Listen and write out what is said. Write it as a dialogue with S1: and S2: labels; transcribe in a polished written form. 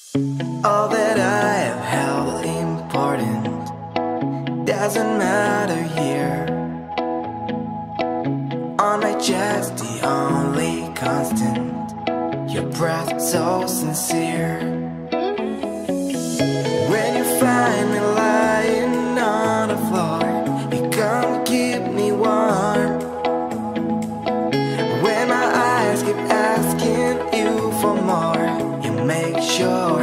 S1: All that I have held important doesn't matter here. On my chest, the only constant, your breath so sincere. When you find me lying on the floor, you come keep me warm. When my eyes keep asking you for more, you make sure